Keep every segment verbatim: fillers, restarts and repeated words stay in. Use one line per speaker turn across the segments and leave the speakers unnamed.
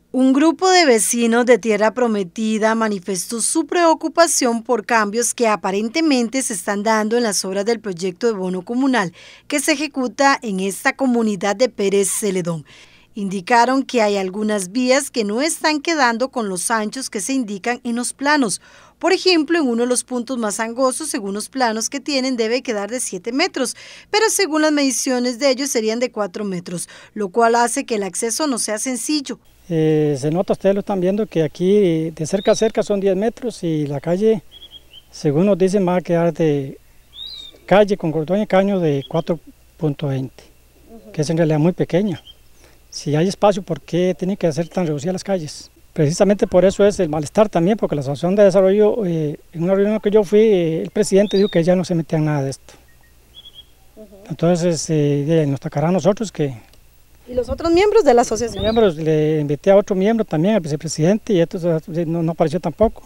Un grupo de vecinos de Tierra Prometida manifestó su preocupación por cambios que aparentemente se están dando en las obras del proyecto de bono comunal que se ejecuta en esta comunidad de Pérez Celedón. Indicaron que hay algunas vías que no están quedando con los anchos que se indican en los planos. Por ejemplo, en uno de los puntos más angostos, según los planos que tienen, debe quedar de siete metros, pero según las mediciones de ellos serían de cuatro metros, lo cual hace que el acceso no sea sencillo.
Eh, se nota, ustedes lo están viendo, que aquí de cerca a cerca son diez metros y la calle, según nos dicen, va a quedar de calle con cordón y caño de cuatro punto veinte, uh-huh. que es en realidad muy pequeña. Si hay espacio, ¿por qué tienen que hacer tan reducidas las calles? Precisamente por eso es el malestar también, porque la Asociación de Desarrollo, eh, en una reunión que yo fui, eh, el presidente dijo que ya no se metía en nada de esto. Uh-huh. Entonces, eh, nos tocará a nosotros que...
¿Y los otros miembros de la asociación?
Miembros, le invité a otro miembro también, al vicepresidente, y esto no, no apareció tampoco.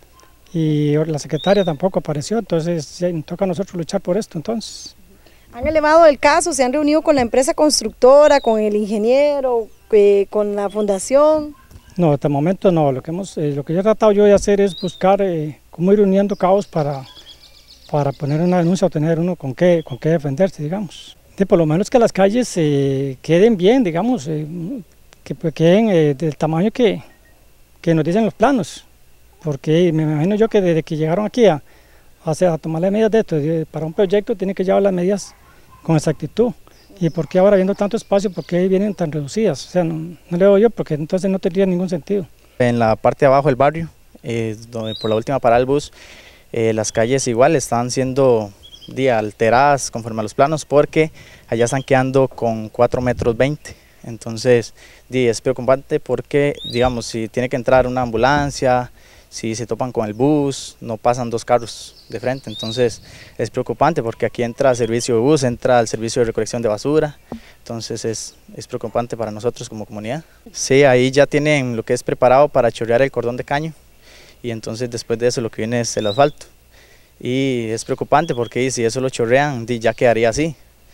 Y la secretaria tampoco apareció, entonces ya nos toca a nosotros luchar por esto entonces.
¿Han elevado el caso? ¿Se han reunido con la empresa constructora, con el ingeniero, eh, con la fundación?
No, hasta el momento no. Lo que, hemos, eh, lo que yo he tratado yo de hacer es buscar eh, cómo ir uniendo cabos para, para poner una denuncia o tener uno con qué, con qué defenderse, digamos. De por lo menos que las calles eh, queden bien, digamos, eh, que pues, queden eh, del tamaño que, que nos dicen los planos. Porque me imagino yo que desde que llegaron aquí a, a, a tomar las medidas de esto, de, para un proyecto tiene que llevar las medidas con exactitud. ¿Y por qué ahora viendo tanto espacio, por qué vienen tan reducidas? O sea, no, no le doy yo, porque entonces no tendría ningún sentido.
En la parte de abajo del barrio, eh, donde por la última parada del bus, eh, las calles igual están siendo día, alteradas conforme a los planos, porque allá están quedando con cuatro metros veinte. Entonces, di, es preocupante porque, digamos, si tiene que entrar una ambulancia, si se topan con el bus, no pasan dos carros de frente, entonces es preocupante porque aquí entra el servicio de bus, entra el servicio de recolección de basura, entonces es, es preocupante para nosotros como comunidad. Sí, ahí ya tienen lo que es preparado para chorrear el cordón de caño y entonces después de eso lo que viene es el asfalto. Y es preocupante porque si eso lo chorrean ya quedaría así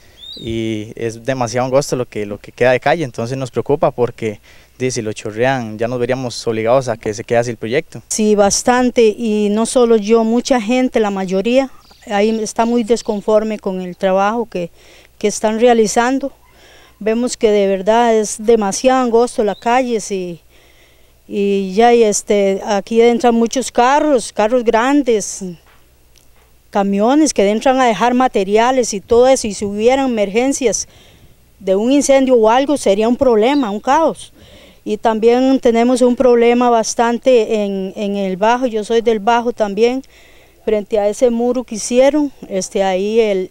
y es demasiado angosto lo que, lo que queda de calle, entonces nos preocupa porque si lo chorrean ya nos veríamos obligados a que se quede así el proyecto.
Sí, bastante, y no solo yo, mucha gente, la mayoría, ahí está muy desconforme con el trabajo que, que están realizando. Vemos que de verdad es demasiado angosto la calle, sí, y ya este, aquí entran muchos carros, carros grandes, camiones que entran a dejar materiales y todo eso, y si hubieran emergencias de un incendio o algo sería un problema, un caos. Y también tenemos un problema bastante en, en el Bajo, yo soy del Bajo también, frente a ese muro que hicieron, este, ahí el,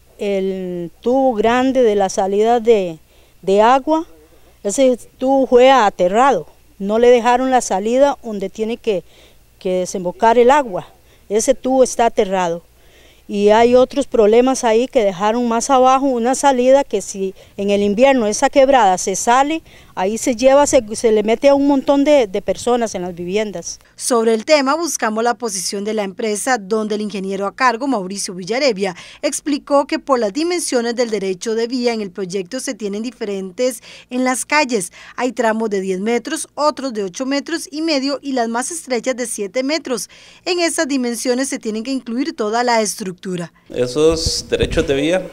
el tubo grande de la salida de, de agua, ese tubo fue aterrado, no le dejaron la salida donde tiene que, que desembocar el agua, ese tubo está aterrado. Y hay otros problemas ahí que dejaron más abajo una salida que si en el invierno esa quebrada se sale, ahí se lleva, se, se le mete a un montón de, de personas en las viviendas.
Sobre el tema buscamos la posición de la empresa, donde el ingeniero a cargo, Mauricio Villarevia, explicó que por las dimensiones del derecho de vía en el proyecto se tienen diferentes en las calles. Hay tramos de diez metros, otros de ocho metros y medio y las más estrechas de siete metros. En esas dimensiones se tienen que incluir toda la estructura.
Esos derechos de vía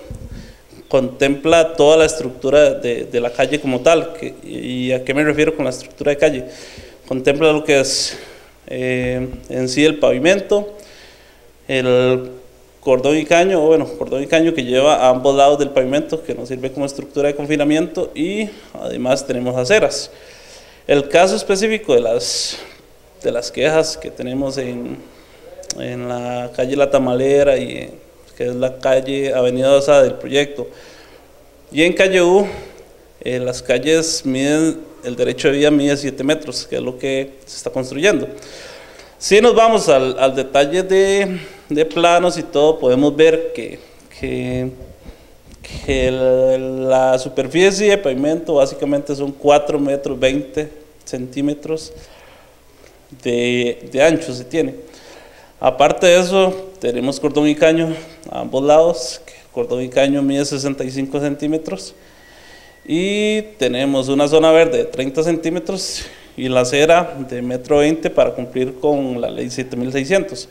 contempla toda la estructura de, de la calle como tal. Que, ¿Y a qué me refiero con la estructura de calle? Contempla lo que es eh, en sí el pavimento, el cordón y caño, o bueno, cordón y caño que lleva a ambos lados del pavimento, que nos sirve como estructura de confinamiento, y además tenemos aceras. El caso específico de las, de las quejas que tenemos en, en la calle La Tamalera, y, que es la calle Avenida Osada del proyecto, y en calle U, eh, las calles miden, el derecho de vía mide siete metros, que es lo que se está construyendo. Si nos vamos al, al detalle de, de planos y todo, podemos ver que, que, que el, la superficie de pavimento básicamente son cuatro metros veinte centímetros de, de ancho se tiene. Aparte de eso, tenemos cordón y caño a ambos lados, que el cordón y caño mide sesenta y cinco centímetros, y tenemos una zona verde de treinta centímetros y la acera de metro veinte para cumplir con la ley siete mil seiscientos.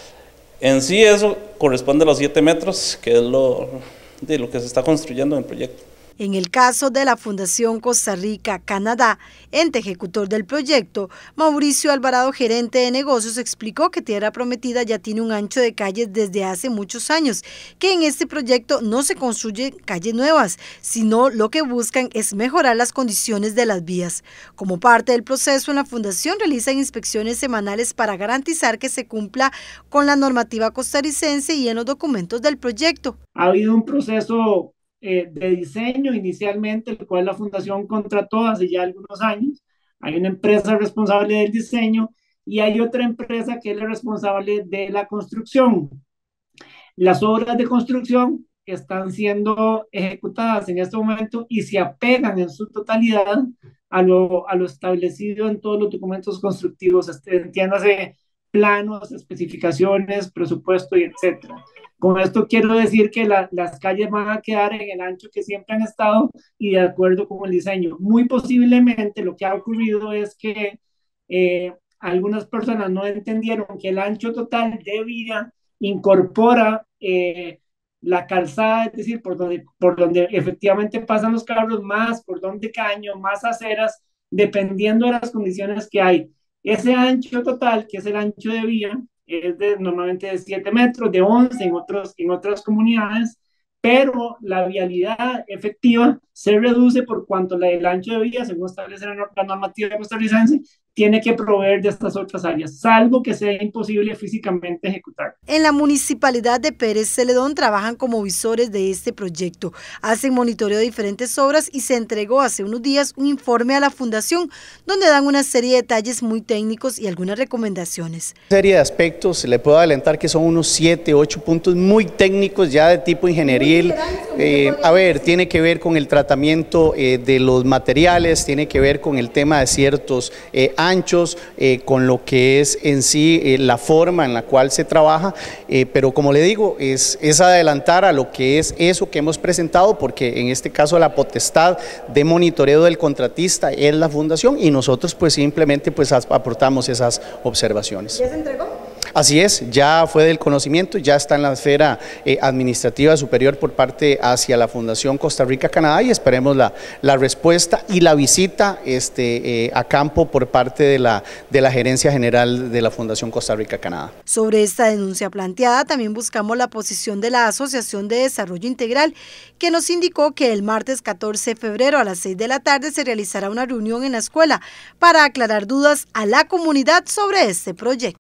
En sí eso corresponde a los siete metros, que es lo, de lo que se está construyendo en el proyecto.
En el caso de la Fundación Costa Rica Canadá, ente ejecutor del proyecto, Mauricio Alvarado, gerente de negocios, explicó que Tierra Prometida ya tiene un ancho de calles desde hace muchos años, que en este proyecto no se construyen calles nuevas, sino lo que buscan es mejorar las condiciones de las vías. Como parte del proceso, en la Fundación realizan inspecciones semanales para garantizar que se cumpla con la normativa costarricense y en los documentos del proyecto.
Ha habido un proceso Eh, de diseño inicialmente, el cual la Fundación contrató hace ya algunos años. Hay una empresa responsable del diseño y hay otra empresa que es la responsable de la construcción. Las obras de construcción están siendo ejecutadas en este momento y se apegan en su totalidad a lo, a lo establecido en todos los documentos constructivos, entiéndase planos, especificaciones, presupuesto y etcétera. Con esto quiero decir que la, las calles van a quedar en el ancho que siempre han estado y de acuerdo con el diseño. Muy posiblemente lo que ha ocurrido es que eh, algunas personas no entendieron que el ancho total de vía incorpora eh, la calzada, es decir, por donde, por donde efectivamente pasan los carros, más por donde caño, más aceras, dependiendo de las condiciones que hay. Ese ancho total, que es el ancho de vía, es de normalmente de siete metros, de once en, otros, en otras comunidades, pero la vialidad efectiva se reduce por cuanto la del ancho de vía, según establece la normativa costarricense, tiene que proveer de estas otras áreas, salvo que sea imposible físicamente ejecutar.
En la Municipalidad de Pérez Celedón trabajan como visores de este proyecto, hacen monitoreo de diferentes obras y se entregó hace unos días un informe a la Fundación donde dan una serie de detalles muy técnicos y algunas recomendaciones.
Una serie de aspectos, le puedo adelantar que son unos siete, ocho puntos muy técnicos ya de tipo ingenieril. Eh, a ver, tiene que ver con el tratamiento eh, de los materiales, tiene que ver con el tema de ciertos eh, anchos, eh, con lo que es en sí eh, la forma en la cual se trabaja, eh, pero como le digo, es, es adelantar a lo que es eso que hemos presentado, porque en este caso la potestad de monitoreo del contratista es la Fundación y nosotros pues simplemente pues aportamos esas observaciones.
¿Ya se entregó?
Así es, ya fue del conocimiento, ya está en la esfera eh, administrativa superior por parte hacia la Fundación Costa Rica Canadá y esperemos la, la respuesta y la visita este, eh, a campo por parte de la, de la Gerencia General de la Fundación Costa Rica Canadá.
Sobre esta denuncia planteada también buscamos la posición de la Asociación de Desarrollo Integral, que nos indicó que el martes catorce de febrero a las seis de la tarde se realizará una reunión en la escuela para aclarar dudas a la comunidad sobre este proyecto.